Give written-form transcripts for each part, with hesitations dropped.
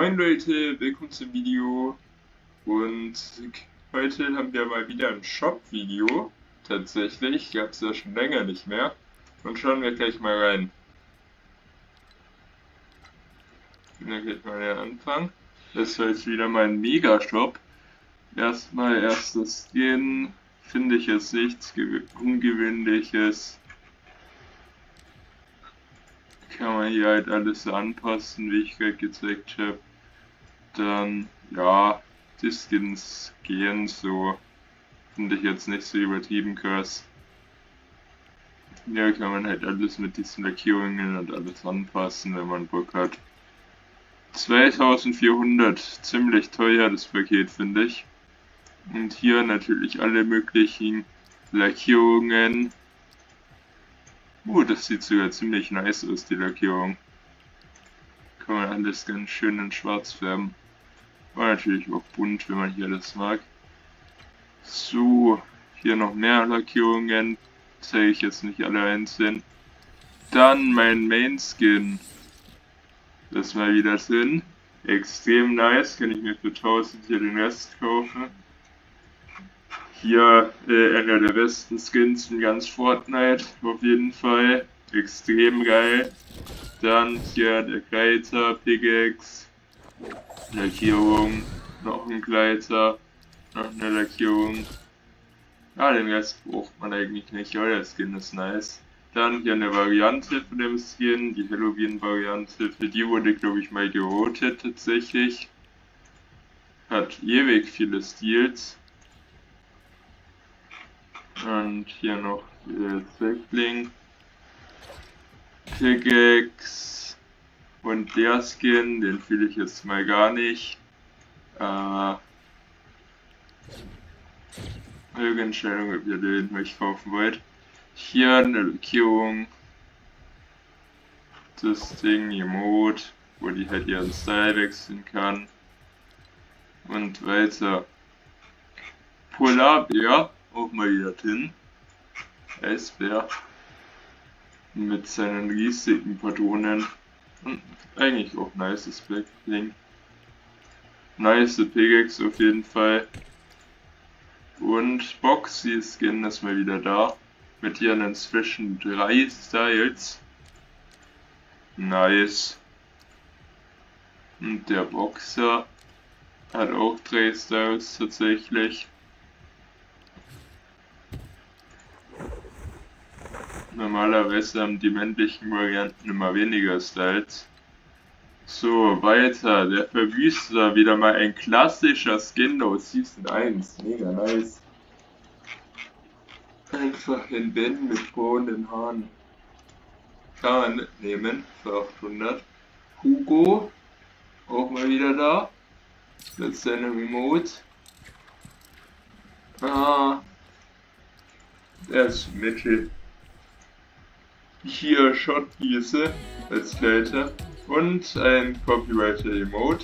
Moin Leute, willkommen zum Video und heute haben wir mal wieder ein Shop-Video. Tatsächlich, gab es ja schon länger nicht mehr und schauen wir gleich mal rein. Da geht mal der Anfang. Das war jetzt wieder mal ein Mega-Shop. Erstmal erstes Skin, finde ich jetzt nichts Ungewöhnliches. Kann man hier halt alles anpassen, wie ich gerade gezeigt habe. Dann, ja, die Skins gehen so. Finde ich jetzt nicht so übertrieben krass. Ja, kann man halt alles mit diesen Lackierungen und alles anpassen, wenn man Bock hat. 2400, ziemlich teuer das Paket, finde ich. Und hier natürlich alle möglichen Lackierungen. Das sieht sogar ziemlich nice aus, die Lackierung. Kann man alles ganz schön in schwarz färben. War natürlich auch bunt, wenn man hier das mag. So, hier noch mehr Lackierungen. Zeige ich jetzt nicht alle einzeln. Dann mein Main Skin. Das ist mal wieder drin. Extrem nice. Kann ich mir für 1000 hier den Rest kaufen. Hier einer der besten Skins in ganz Fortnite, auf jeden Fall. Extrem geil. Dann hier der Gleiter, Pickaxe, Lackierung, noch ein Gleiter, noch eine Lackierung. Ja, den Rest braucht man eigentlich nicht, aber der Skin ist nice. Dann hier eine Variante von dem Skin, die Halloween-Variante. Für die wurde, glaube ich, mal gerotet tatsächlich. Hat ewig viele Steals. Und hier noch Zweckling, Pickaxe und der Skin, den fühle ich jetzt mal gar nicht. Eure Entscheidung, ob ihr den euch kaufen wollt. Hier eine Lackierung, das Ding, Emote, wo die halt ihren Style wechseln kann. Und weiter. Polarbär. Auch mal wieder drin. Eisbär. Mit seinen riesigen Patronen. Und eigentlich auch nices Backbling. Nice Pickaxe auf jeden Fall. Und Boxy Skin ist mal wieder da. Mit ihren inzwischen 3 Styles. Nice. Und der Boxer hat auch 3 Styles tatsächlich. Normalerweise haben die männlichen Varianten immer weniger Styles. So, weiter. Der Verwüster, wieder mal ein klassischer Skin aus Season 1. Mega nice. Einfach ein Ben mit braunen Haaren. Kann man mitnehmen für 800. Hugo, auch mal wieder da. Mit seinem Remote. Der ist Mitchell. Hier Shotgieße als Gleiter und ein Copywriter Emote.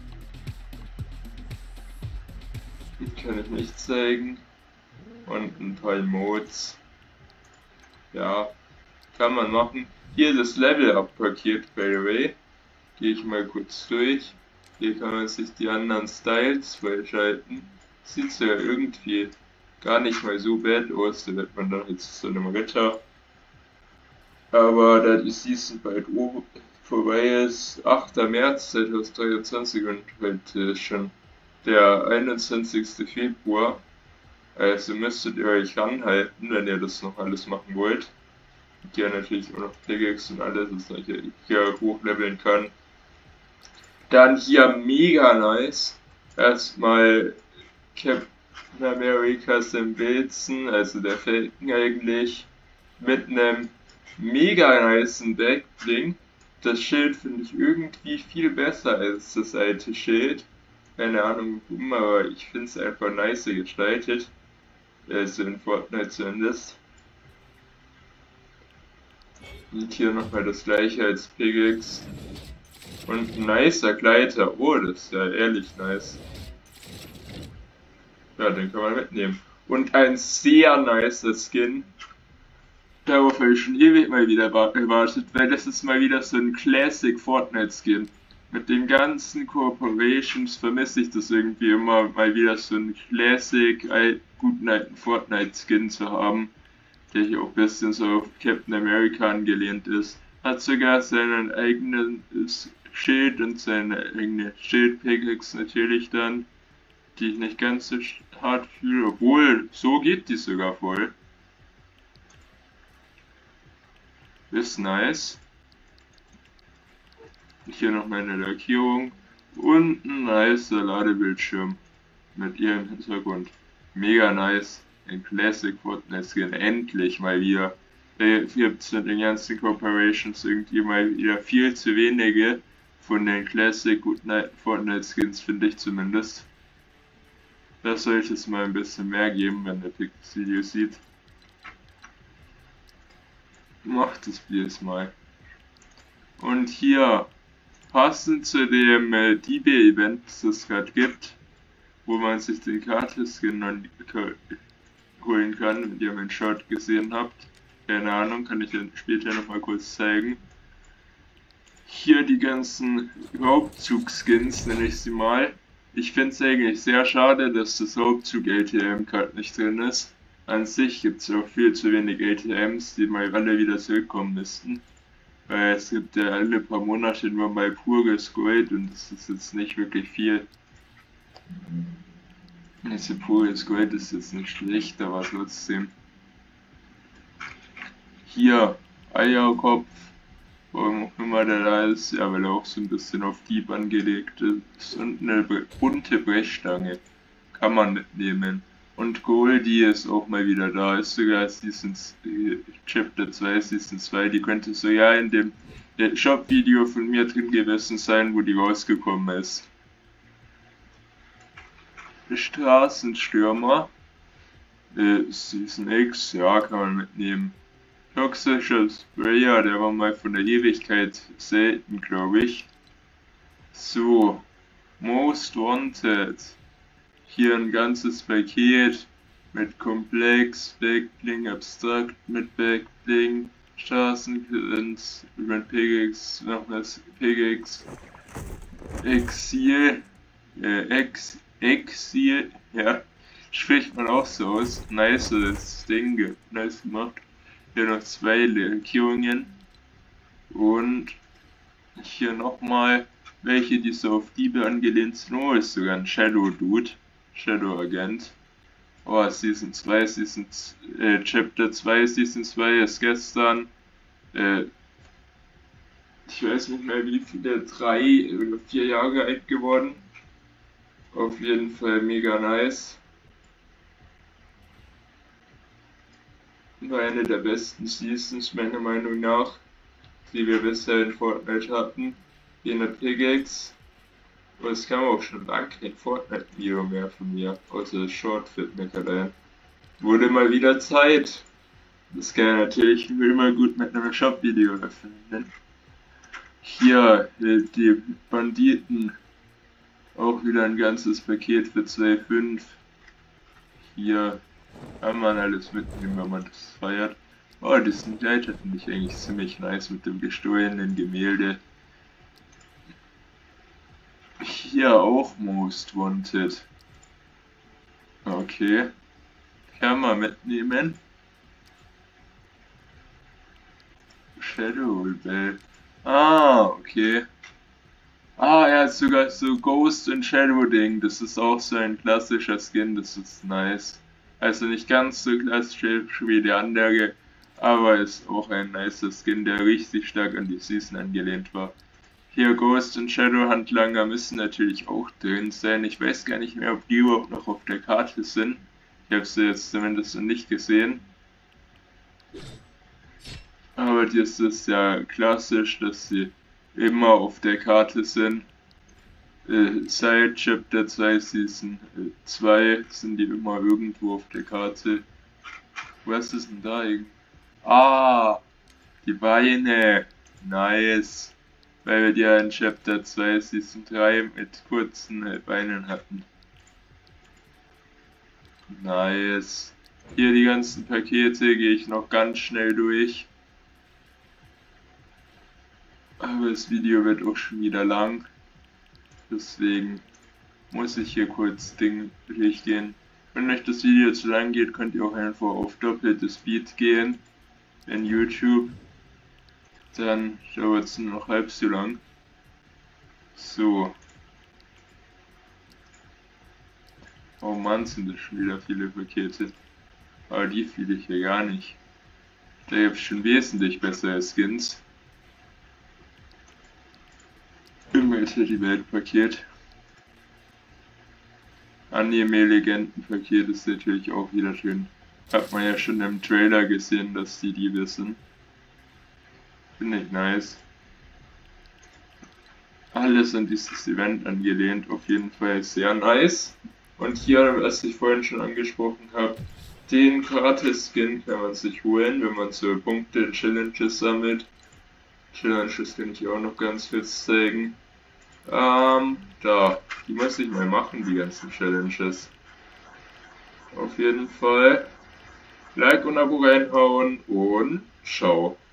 Kann ich nicht zeigen. Und ein paar Emotes. Ja, kann man machen. Hier das Level-Up-Paket, by the way. Gehe ich mal kurz durch. Hier kann man sich die anderen Styles freischalten. Sieht ja irgendwie gar nicht mal so bad aus. Da wird man dann jetzt zu einem Ritter. Aber da die Season bald vorbei ist, 8. März 2023 und heute ist schon der 21. Februar. Also müsstet ihr euch ranhalten, wenn ihr das noch alles machen wollt. Und hier natürlich auch noch Pickaxe und alles, was ich hier hochleveln kann. Dann hier mega nice. Erstmal Captain America Sam Wilson, also der Falcon eigentlich, mit einem mega nice Backbling. Das Schild finde ich irgendwie viel besser als das alte Schild. Keine Ahnung warum, aber ich finde es einfach nicer gestaltet. Also in Fortnite zumindest. Und hier nochmal das gleiche als Pickaxe. Und ein nicer Gleiter. Oh, das ist ja ehrlich nice. Ja, den kann man mitnehmen. Und ein sehr nicer Skin. Darauf habe ich schon ewig mal wieder gewartet, weil das ist mal wieder so ein Classic Fortnite Skin. Mit den ganzen Corporations vermisse ich das irgendwie immer mal wieder so einen Classic, guten alten Fortnite-Skin zu haben, der hier auch ein bisschen so auf Captain America angelehnt ist. Hat sogar seinen eigenen Schild und seine eigene Schild-Pickaxe natürlich dann, die ich nicht ganz so hart fühle, obwohl, so geht die sogar voll. Ist nice. Hier noch meine Lackierung und ein nicer Ladebildschirm mit ihrem Hintergrund. Mega nice. Ein Classic Fortnite Skin. Endlich mal wieder. Hier gibt es mit den ganzen Corporations irgendwie mal wieder viel zu wenige von den Classic guten Fortnite Skins, finde ich zumindest. Das sollte es mal ein bisschen mehr geben, wenn der das Video sieht. Macht es please mal. Und hier, passend zu dem DB-Event, das es gerade gibt, wo man sich den Karte-Skin holen kann, wenn ihr meinen Short gesehen habt. Keine Ahnung, kann ich dann später nochmal kurz zeigen. Hier die ganzen Raubzug-Skins, nenne ich sie mal. Ich finde es eigentlich sehr schade, dass das Raubzug-LTM gerade nicht drin ist. An sich gibt es auch viel zu wenig LTMs, die mal alle wieder zurückkommen müssten. Weil es gibt ja alle paar Monate nur mal pures Gold und das ist jetzt nicht wirklich viel. Diese pures Gold ist jetzt nicht schlecht, aber trotzdem. Hier, Eierkopf, warum auch immer der da ist, ja, weil er auch so ein bisschen auf Dieb angelegt ist. Und eine bunte Brechstange kann man mitnehmen. Und Goldie ist auch mal wieder da, ist sogar Chapter 2, Season 2, die könnte sogar in dem Shop-Video von mir drin gewesen sein, wo die rausgekommen ist. Straßenstürmer, Season X, ja, kann man mitnehmen. Toxischer Sprayer, der war mal von der Ewigkeit selten, glaube ich. So, Most Wanted. Hier ein ganzes Paket mit Komplex, Backbling, Abstrakt mit Backbling, Straßengrins, mit PGX, nochmals PGX, Exil, Exil, ja, spricht man auch so aus. Nice, das Ding, nice gemacht. Hier noch 2 Lackierungen und hier nochmal welche, die so auf Diebe angelehnt sind. Oh, ist sogar ein Shadow Dude, Shadow Agent. Oh, Season 2, Chapter 2, Season 2 ist gestern, ich weiß nicht mehr wie viele, 3 oder 4 Jahre alt geworden. Auf jeden Fall mega nice. War eine der besten Seasons meiner Meinung nach, die wir bisher in Fortnite hatten. Hier eine Pickaxe. Und es kam auch schon lange kein Fortnite-Video mehr von mir, außer das Short-Fit-Nickerlein. Wurde mal wieder Zeit. Das kann natürlich immer gut mit einem Shop-Video öffnen. Hier, die Banditen. Auch wieder ein ganzes Paket für 2,5. Hier kann man alles mitnehmen, wenn man das feiert. Oh, diesen Gleiter finde ich eigentlich ziemlich nice mit dem gestohlenen Gemälde. Hier auch Most Wanted. Okay. Kann man mitnehmen. Shadow Rebel. Ah, okay. Ah, er hat sogar so Ghost und Shadow Ding. Das ist auch so ein klassischer Skin. Das ist nice. Also nicht ganz so klassisch wie der andere, aber ist auch ein nicer Skin, der richtig stark an die Season angelehnt war. Hier Ghost und Shadow Handlanger müssen natürlich auch drin sein. Ich weiß gar nicht mehr, ob die überhaupt noch auf der Karte sind. Ich habe sie jetzt zumindest noch nicht gesehen. Aber das ist ja klassisch, dass sie immer auf der Karte sind. Seit Chapter 2 Season 2 sind die immer irgendwo auf der Karte. Was ist denn da irgendwie? Ah, die Beine. Nice. Weil wir die ja in Chapter 2 Season 3 mit kurzen Beinen hatten. Nice. Hier die ganzen Pakete gehe ich noch ganz schnell durch. Aber das Video wird auch schon wieder lang. Deswegen muss ich hier kurz Ding durchgehen. Wenn euch das Video zu lang geht, könnt ihr auch einfach auf doppelte Speed gehen in YouTube. Dann dauert es nur noch halb so lang. So. Oh Mann, sind das schon wieder viele Pakete. Aber die fühle ich ja gar nicht. Da gibt es schon wesentlich bessere Skins. Immer ist ja die Weltpaket. Anime-Legenden-Paket ist natürlich auch wieder schön. Hat man ja schon im Trailer gesehen, dass die wissen. Finde ich nice. Alles an dieses Event angelehnt, auf jeden Fall sehr nice. Und hier, was ich vorhin schon angesprochen habe, den Gratis-Skin kann man sich holen, wenn man so Punkte in Challenges sammelt. Challenges kann ich auch noch ganz kurz zeigen. Die muss ich mal machen, die ganzen Challenges. Auf jeden Fall Like und Abo reinhauen und ciao.